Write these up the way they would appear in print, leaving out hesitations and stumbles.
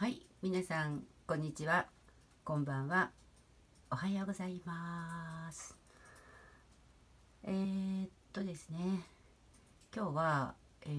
はい、皆さん、こんにちは。こんばんは。おはようございます。ですね、今日は、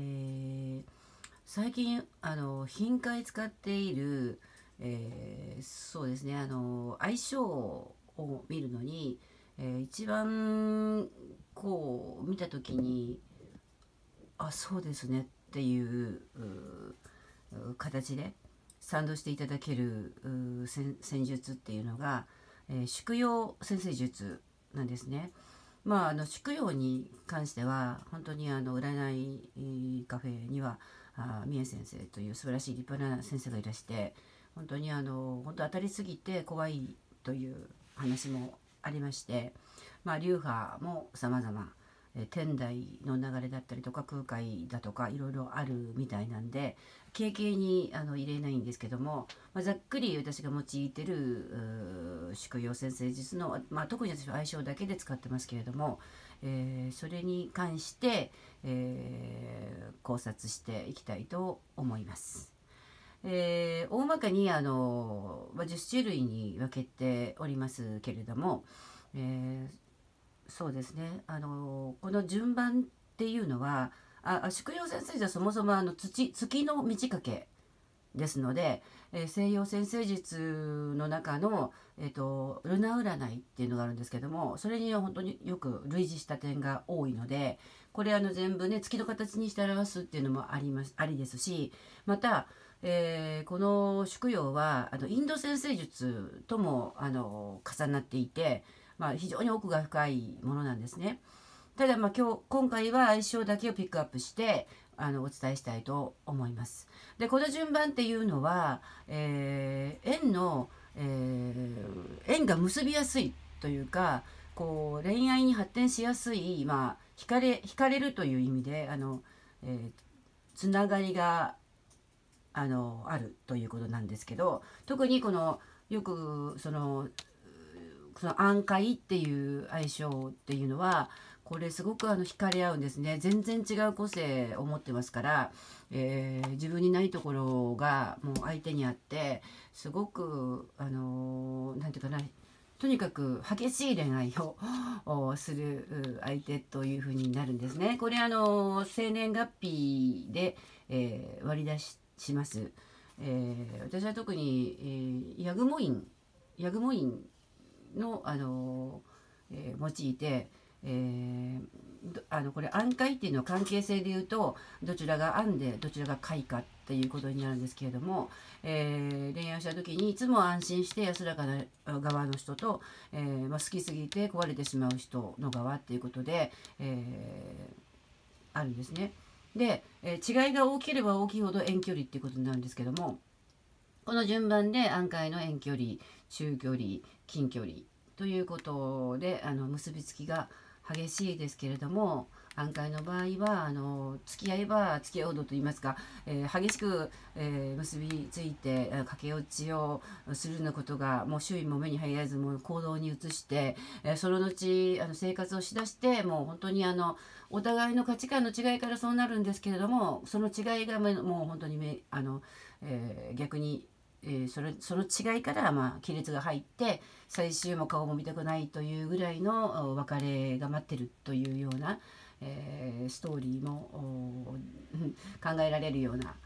最近、頻回使っている、そうですね、相性を見るのに、一番、見たときに、そうですねっていう形で賛同していただける戦術っていうのが、宿陽先生術なんですね。宿陽に関しては本当に占いカフェには三重先生という素晴らしい立派な先生がいらして、本当に本当当たりすぎて怖いという話もありまして、流派も様々、天台の流れだったりとか空海だとかいろいろあるみたいなんで、軽々に入れないんですけども、ざっくり私が用いてる宿陽先生術の、特に私は相性だけで使ってますけれども、それに関して、考察していきたいと思います。大まかに10種類に分けておりますけれども、えーそうですね。この順番っていうのは、宿陽先生じゃそもそも月の満ち欠けですので、西洋占星術の中の、ルナ占いっていうのがあるんですけども、それには本当によく類似した点が多いので、これ全部ね、月の形にして表すっていうのもありですし、また、この宿陽はインド占星術とも重なっていて、非常に奥が深いものなんですね。ただ今回は相性だけをピックアップしてお伝えしたいと思います。でこの順番っていうのは、縁が結びやすいというか、恋愛に発展しやすい、惹かれるという意味でえーつながりがあるということなんですけど、特によくその暗海っていう相性っていうのは、これすごく惹かれ合うんですね。全然違う個性を持ってますから、自分にないところがもう相手にあって、すごくなんていうかな、とにかく激しい恋愛をする相手というふうになるんですね。これ生年月日で、割り出します。私は特に、ヤグモインの、用いて、これ暗解っていうのは関係性で言うと、どちらが暗でどちらが解かっていうことになるんですけれども、恋愛した時にいつも安心して安らかな側の人と、好きすぎて壊れてしまう人の側っていうことで、あるんですね。で、違いが大きければ大きいほど遠距離っていうことになるんですけども、この順番で暗海の遠距離、中距離、近距離ということで結びつきが激しいですけれども、暗海の場合は付き合えば付き合うほどといいますか、激しく、結びついて駆け落ちをするようなことがもう周囲も目に入らず、もう行動に移して、その後生活をしだして、もう本当にお互いの価値観の違いからそうなるんですけれども、その違いがもう本当に逆にその違いから、亀裂が入って最終も顔も見たくないというぐらいの別れが待ってるというような、ストーリーも考えられるような、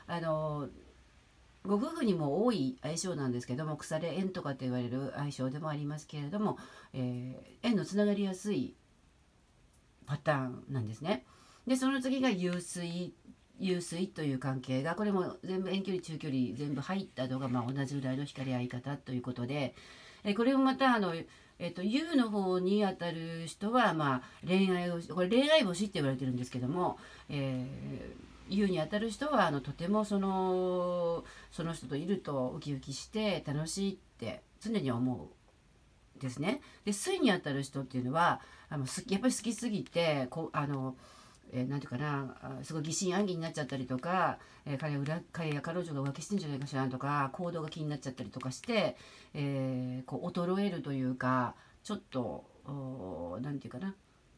ご夫婦にも多い相性なんですけども、腐れ縁とかって言われる相性でもありますけれども、縁のつながりやすいパターンなんですね。でその次が湧水という関係が、これも全部遠距離中距離全部入ったのが、同じぐらいの惹かれ合い方ということで、これもまたU の方にあたる人は、これ恋愛星って言われてるんですけども、U にあたる人はとてもその人といるとウキウキして楽しいって常に思うですね。で水にあたる人っていうのはやっぱり好きすぎてなんていうかな、すごい疑心暗鬼になっちゃったりとか、彼や彼女が浮気してんじゃないかしらとか、行動が気になっちゃったりとかして、衰えるというか、ちょっとなんていうかな、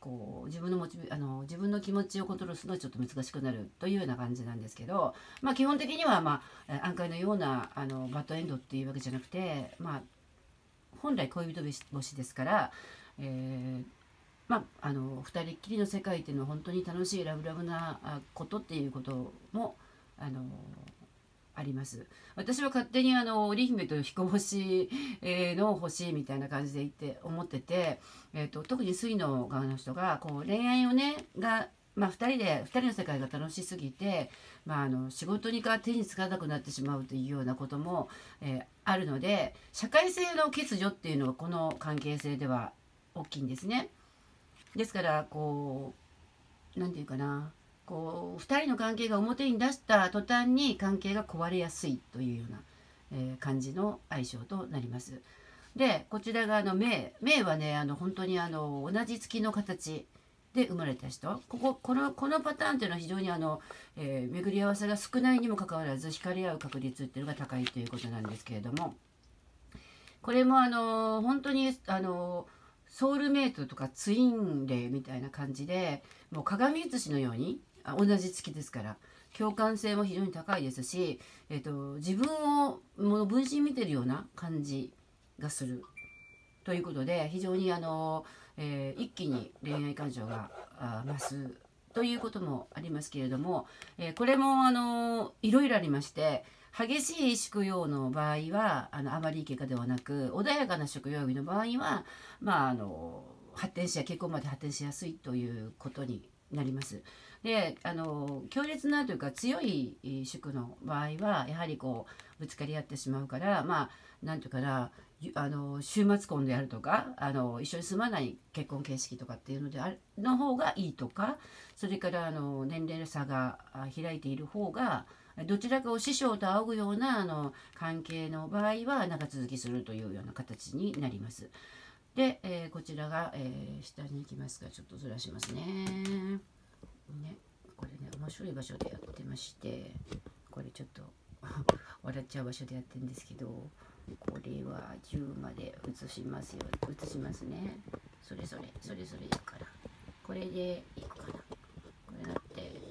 こう自分の気持ちをコントロールするのはちょっと難しくなるというような感じなんですけど、まあ、基本的には、まあ、暗海のようなバッドエンドっていうわけじゃなくて、まあ、本来恋人星ですから、まあ、二人っきりの世界っていうのは本当に楽しいラブラブなことっていうこともあります。私は勝手に織姫と彦星の星みたいな感じで思ってて、特に水の側の人がこう恋愛をねまあ、2人の世界が楽しすぎて、まあ、仕事に手につかなくなってしまうというようなことも、あるので、社会性の欠如っていうのはこの関係性では大きいんですね。ですからこう何て言うかな、こう2人の関係が表に出した途端に関係が壊れやすいというような、感じの相性となります。でこちらが明はね本当に同じ月の形で生まれた人、このパターンというのは非常に巡り合わせが少ないにもかかわらず惹かれ合う確率っていうのが高いということなんですけれども、これも本当にソウルメイトとかツインレイみたいな感じで、もう鏡写しのように同じ月ですから共感性も非常に高いですし、自分をもう分身見てるような感じがするということで、非常に一気に恋愛感情が増すということもありますけれども、これもいろいろありまして、激しい食用の場合はあまりいい結果ではなく、穏やかな食用日の場合は、まあ、結婚まで発展しやすいということになります。で強烈なというか強い宿の場合はやはりこうぶつかり合ってしまうから、まあなんていうかな、週末婚であるとか一緒に住まない結婚形式とかっていうの方がいいとか、それから年齢差が開いている方がどちらかを師匠と仰ぐような関係の場合は長続きするというような形になります。で、こちらが、下に行きますが、ちょっとずらしますね。これね面白い場所でやってまして、これちょっと笑っちゃう場所でやってるんですけど、これは10まで移しますね。それいいから、これでいくかな。これだって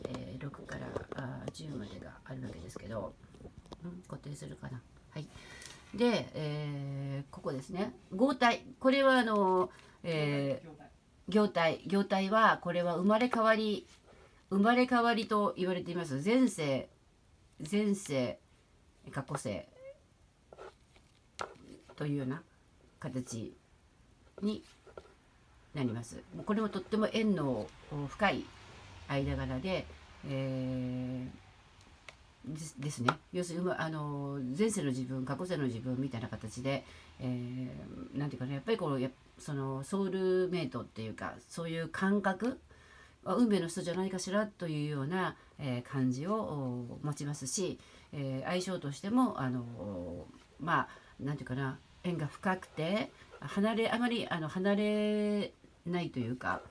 、6から10までがあるわけですけど、固定するかな。はい。で、ここですね、合体。これは業態はこれは生まれ変わりと言われています。前世過去世というような形になります。これもとっても縁の深い間柄で、ですね。要するに前世の自分過去世の自分みたいな形で、なんていうかね、やっぱりそのソウルメイトっていうか、そういう感覚運命の人じゃないかしらというような、感じを持ちますし、相性としてもまあなんていうかな、縁が深くてあまり離れないというか、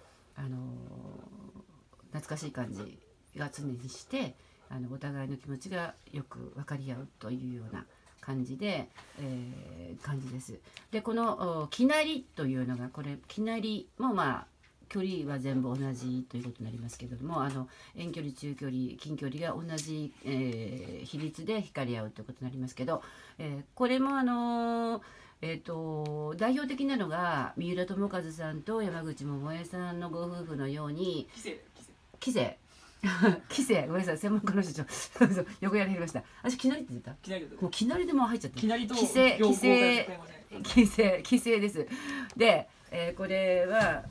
懐かしい感じが常にして、お互いの気持ちがよく分かり合うというような感じで、感じです。でこのきなりというのが、これきなりもまあ距離は全部同じということになりますけれども、遠距離中距離近距離が同じ、比率で惹かれ合うということになりますけど、これも代表的なのが三浦友和さんと山口百恵さんのご夫婦のようにキセごめんなさい、専門家の人横やりました。私きなりって言った？もうきなりでも入っちゃって。きなりと規制です。で、これは、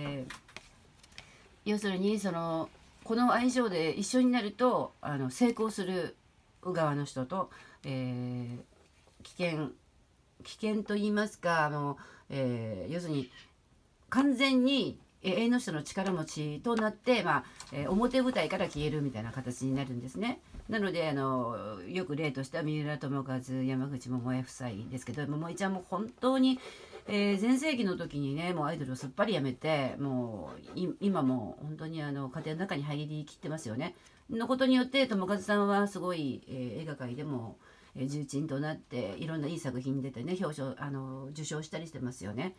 要するにこの相性で一緒になると成功する側の人と、危険と言いますか要するに完全に縁の人の力持ちとなって、表舞台から消えるみたいな形になるんですね。なのでよく例としては三浦友和山口百恵夫妻ですけど、百恵ちゃんも本当に、全盛期の時にね、もうアイドルをすっぱりやめて、もう今も本当に家庭の中に入りきってますよね。のことによって友和さんはすごい、映画界でも重鎮となっていろんないい作品に出てね、受賞したりしてますよね。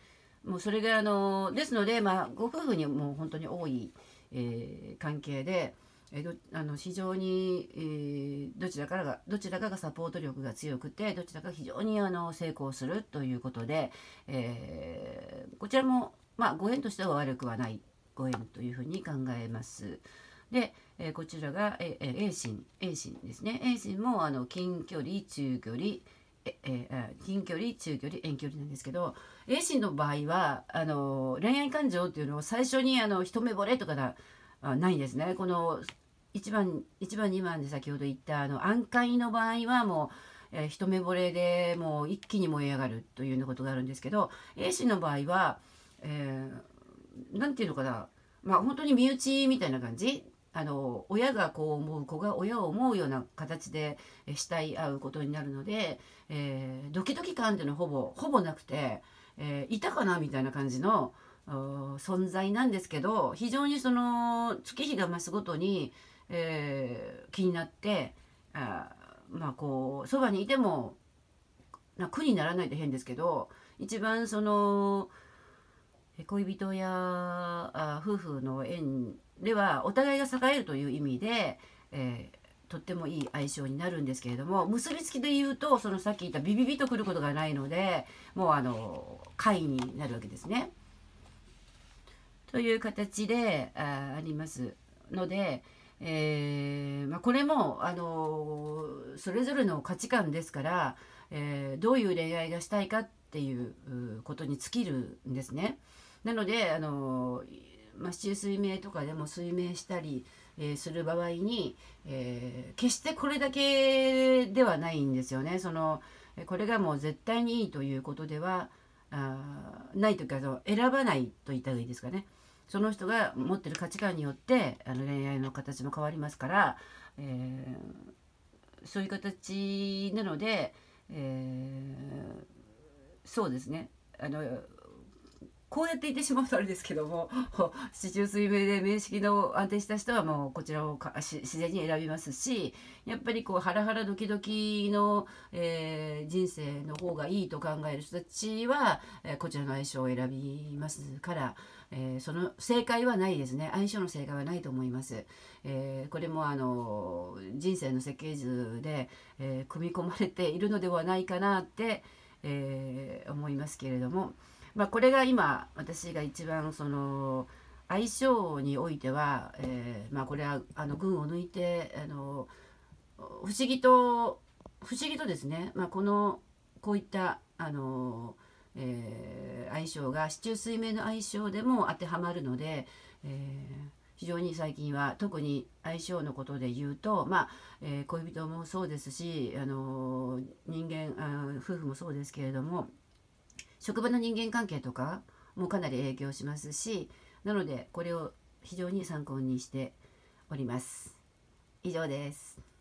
もうそれがですので、まあ、ご夫婦にもう本当に多い、関係で、非常に、どちらかがサポート力が強くて、どちらかが非常に成功するということで、こちらも、まあ、ご縁としては悪くはないご縁というふうに考えます。で、こちらが、A 心ですね。A 心も近距離、中距離、近距離、中距離、遠距離なんですけど、A 心の場合は恋愛感情っていうのを最初に一目惚れとかないんですね。この1番2番で先ほど言った暗海の場合はもう、一目惚れでもう一気に燃え上がるというようなことがあるんですけど、 A 氏の場合は、なんていうのかな、まあ本当に身内みたいな感じ。親がこう思う、子が親を思うような形で慕い合うことになるので、ドキドキ感っていうのはほぼなくて、いたかなみたいな感じの存在なんですけど、非常にその月日が増すごとに、気になって、まあこうそばにいても苦にならないと変ですけど、一番その恋人や夫婦の縁ではお互いが栄えるという意味で、とってもいい相性になるんですけれども、結びつきで言うとそのさっき言ったビビビとくることがないので、もう解になるわけですね。という形でありますので、まあ、これもそれぞれの価値観ですから、どういう恋愛がしたいかっていうことに尽きるんですね。なのでまあ、市中水明とかでも水明したり、する場合に、決してこれだけではないんですよね。これがもう絶対にいいということではないというか、選ばないと言った方がいいですかね。その人が持ってる価値観によって恋愛の形も変わりますから、そういう形なので、そうですね、こうやって言ってしまうとあれですけども、四柱推命で面識の安定した人はもうこちらを自然に選びますし、やっぱりこうハラハラドキドキの、人生の方がいいと考える人たちは、こちらの相性を選びますから、その正解はないですね。相性の正解はないと思います。これも人生の設計図で、組み込まれているのではないかなって、思いますけれども、まあ、これが今私が一番その相性においては、まあ、これは群を抜いて不思議とですね、まあ、こういった相性が四柱推命の相性でも当てはまるので、非常に最近は特に相性のことで言うと、まあ恋人もそうですし夫婦もそうですけれども、職場の人間関係とかもかなり影響しますし、なのでこれを非常に参考にしております。以上です。